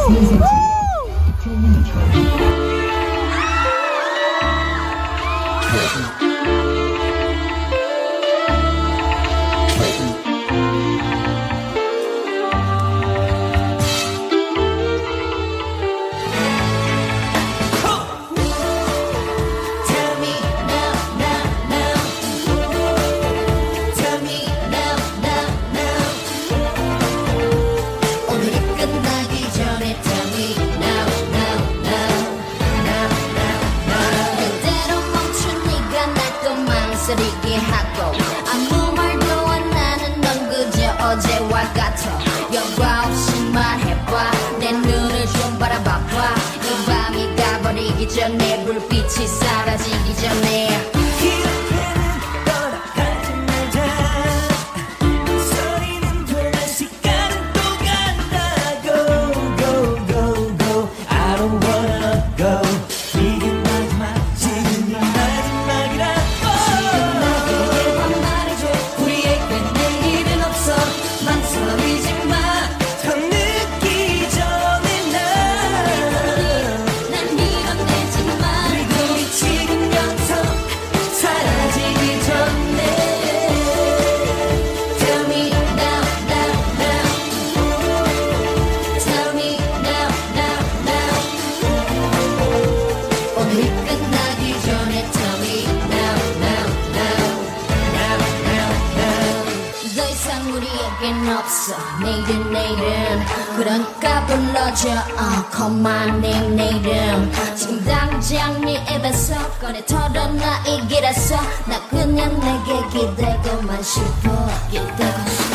쓰리게 하고 아무 말도 안 하는 넌 그저 어제와 같아 여과 없이 말해봐 내 눈을 좀 바라봐봐 이 밤이 가버리기 전에 불빛이 사라지기 전에 없어 내일은 그러니까 불러줘 call my name 내일은 지금 당장 네 입에서 꺼내 털어놔 이 길에서 나 그냥 내게 기대고만 싶어 기대고 싶어